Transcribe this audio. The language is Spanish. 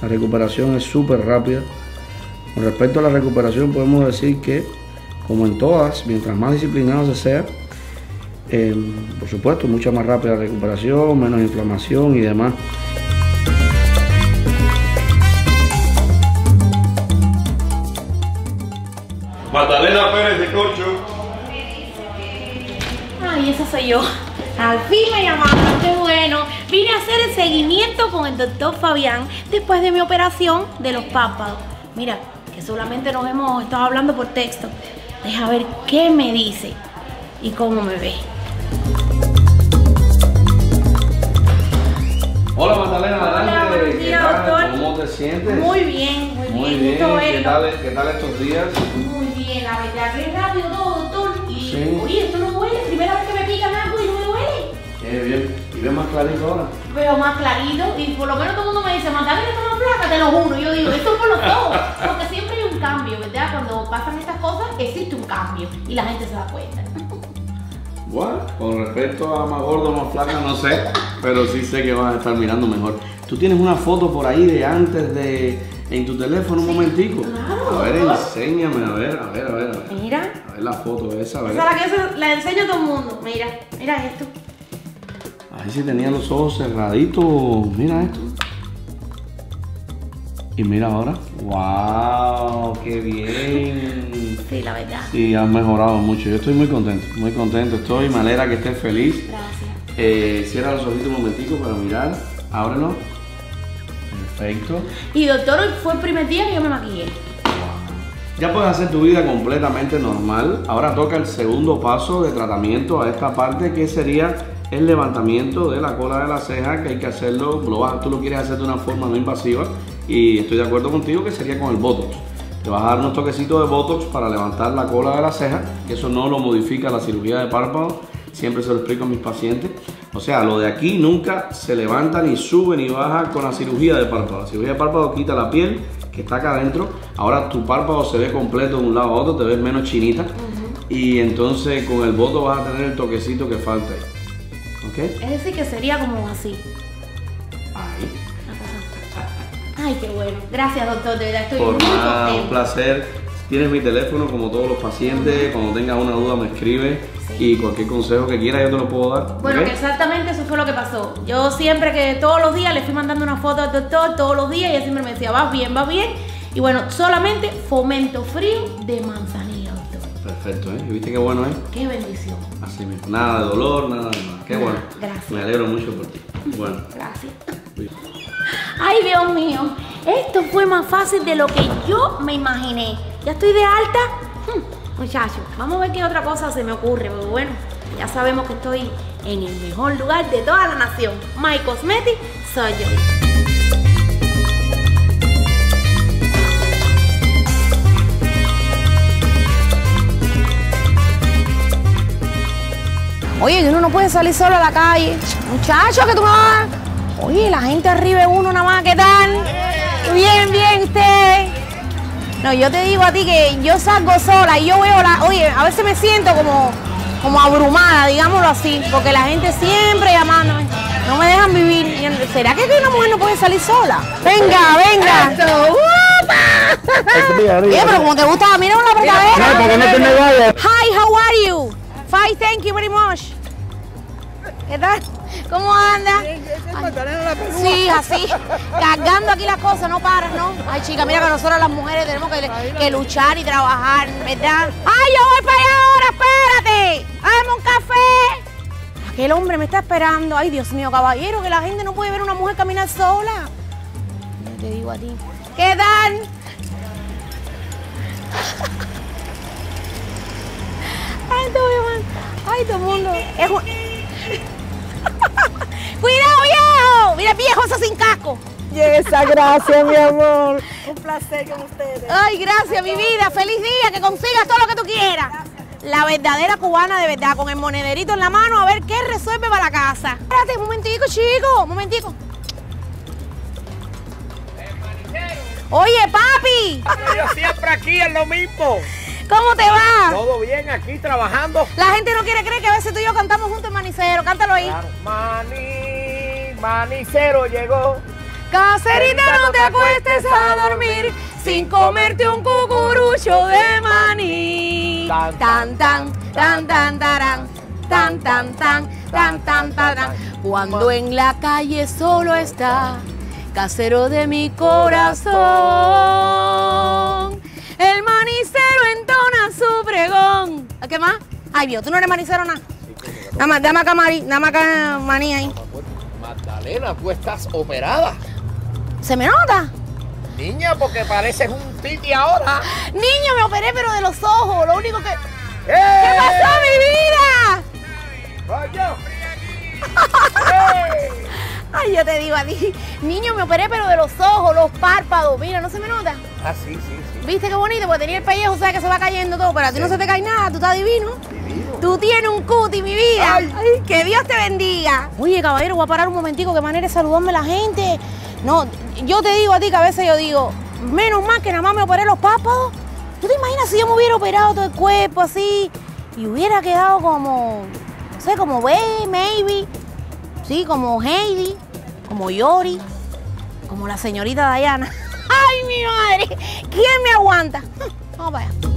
La recuperación es súper rápida. Con respecto a la recuperación podemos decir que, como en todas, mientras más disciplinado se sea, por supuesto, mucha más rápida la recuperación, menos inflamación y demás. Magdalena Pérez de Corcho. Ay, esa soy yo. Al fin me llamaron, qué bueno. Vine a hacer el seguimiento con el doctor Fabián después de mi operación de los párpados. Mira, que solamente nos hemos estado hablando por texto. Deja ver qué me dice y cómo me ve. Hola Magdalena, hola, buenos días, doctor. ¿Cómo te sientes? Muy bien, muy bien. ¿Qué tal estos días? Muy bien, la verdad, qué rápido todo, doctor. Y sí. Oye, esto no duele, primera vez que me pican algo y no me duele. Qué bien, y ves más clarito ahora. Veo más clarito y por lo menos todo el mundo me dice, Magdalena, está más flaca, te lo juro. Yo digo, esto es por los ojos, porque siempre hay un cambio, ¿verdad? Cuando pasan estas cosas, existe un cambio y la gente se da cuenta. Bueno, con respecto a más gordo o más flaca, no sé, pero sí sé que vas a estar mirando mejor. ¿Tú tienes una foto por ahí de antes en tu teléfono un momentico? Claro. A ver, enséñame, a ver. Mira. A ver la foto esa, a ver. Esa es la que la enseño a todo el mundo. Mira esto. Ahí sí tenía los ojos cerraditos, mira esto. Y mira ahora, ¡wow! ¡Qué bien! Sí, la verdad. Sí, has mejorado mucho. Yo estoy muy contento estoy. Me alegra que estés feliz. Gracias. Cierra los ojitos un momentico para mirar. Ábrelo. Perfecto. Y doctor, hoy fue el primer día que yo me maquillé. Ya puedes hacer tu vida completamente normal. Ahora toca el segundo paso de tratamiento a esta parte, que sería el levantamiento de la cola de la ceja, que hay que hacerlo, tú lo quieres hacer de una forma no invasiva, y estoy de acuerdo contigo que sería con el Botox. Te vas a dar unos toquecitos de Botox para levantar la cola de la ceja, que eso no lo modifica la cirugía de párpado, siempre se lo explico a mis pacientes. O sea, lo de aquí nunca se levanta, ni sube, ni baja con la cirugía de párpado. La cirugía de párpado quita la piel que está acá adentro, ahora tu párpado se ve completo de un lado a otro, te ves menos chinita, y entonces con el Botox vas a tener el toquecito que falta ahí. ¿Okay? Es decir, que sería como así. Ahí. Ay, qué bueno. Gracias, doctor. De verdad estoy Por muy nada, contenta. un placer. Tienes mi teléfono como todos los pacientes. Cuando tengas una duda me escribes. Y cualquier consejo que quieras yo te lo puedo dar. Bueno, ¿okay? que exactamente eso fue lo que pasó. Yo siempre que todos los días le fui mandando una foto al doctor, todos los días, y él siempre me decía, vas bien, vas bien. Y bueno, solamente fomento frío de manzanilla, doctor. Perfecto, ¿eh? ¿Viste qué bueno es? Qué bendición. Así mismo. Nada de dolor, nada de nada. Qué bueno. Gracias. Me alegro mucho por ti. Bueno. Gracias. Ay, Dios mío. Esto fue más fácil de lo que yo me imaginé. Ya estoy de alta. Muchachos, vamos a ver qué otra cosa se me ocurre. Porque bueno, ya sabemos que estoy en el mejor lugar de toda la nación. My Cosmetics soy yo. Oye, que uno no puede salir solo a la calle. Muchachos, que tú me vas. Oye, la gente arriba de uno nada más, ¿qué tal? Bien, usted. No, yo te digo a ti que yo salgo sola y yo veo Oye, a veces me siento como abrumada, digámoslo así, porque la gente siempre llamándome. No me dejan vivir. ¿Será que una mujer no puede salir sola? Venga. Oye, pero como te gusta, mira una apretadera. No, porque no te me vayas. Hi, how are you? Fine, thank you very much. ¿Qué tal? ¿Cómo andas? Sí, así, cargando aquí las cosas, no paras, ¿no? Ay, chica, mira que nosotros las mujeres tenemos que luchar y trabajar, ¿verdad? ¡Ay, yo voy para allá ahora, espérate! ¡Dame un café! Aquel hombre me está esperando. Ay, Dios mío, caballero, que la gente no puede ver a una mujer caminar sola. Yo te digo a ti. ¿Qué tal? Ay, todo el mundo. ¡Cuidado, viejo! Mira, viejo, eso sin casco. Esa, gracias, mi amor. Un placer con ustedes. Ay, gracias, mi vida. Feliz día, que consigas todo lo que tú quieras. La verdadera cubana de verdad, con el monederito en la mano, a ver qué resuelve para la casa. Espérate, un momentico, chico, un momentico. Oye, papi. Yo siempre aquí en lo mismo. ¿Cómo te va? Todo bien aquí trabajando. La gente no quiere creer que a veces tú y yo cantamos juntos en Manicero. Cántalo ahí. Claro. Manicero llegó. Caserita, no te acuestes a dormir sin comerte un cucurucho de maní. Tan, tan, tan, tan, tarán, tan, tan, tan, tan, tan, tarán. Cuando en la calle solo está casero de mi corazón, el manicero entona su pregón. ¿A qué más? Ay, Dios, tú no eres manicero nada. Dame acá maní ahí. Magdalena, tú estás operada. ¿Se me nota? Niña, porque pareces un titi ahora. Niño, me operé, pero de los ojos. Lo único que... ¡Eh! ¿Qué pasó, mi vida? ¡Vaya! Ay, yo te digo a ti. Niño, me operé, pero de los ojos, los párpados. Mira, ¿no se me nota? Ah, sí, sí, sí. ¿Viste qué bonito? Porque tenía el pellejo, sabes que se va cayendo todo, pero a ti no se te cae nada, tú estás divino. Divino. Tú tienes un cuti, mi vida. Ay. Ay, que Dios te bendiga. Oye, caballero, voy a parar un momentico, qué manera de saludarme la gente. No, yo te digo a ti que a veces yo digo, menos mal que nada más me operé los párpados. ¿Tú te imaginas si yo me hubiera operado todo el cuerpo así y hubiera quedado como, no sé, como maybe, sí, como Heidi, como Yori, como la señorita Diana? ¡Ay, mi madre! ¿Quién me aguanta? Vamos para allá.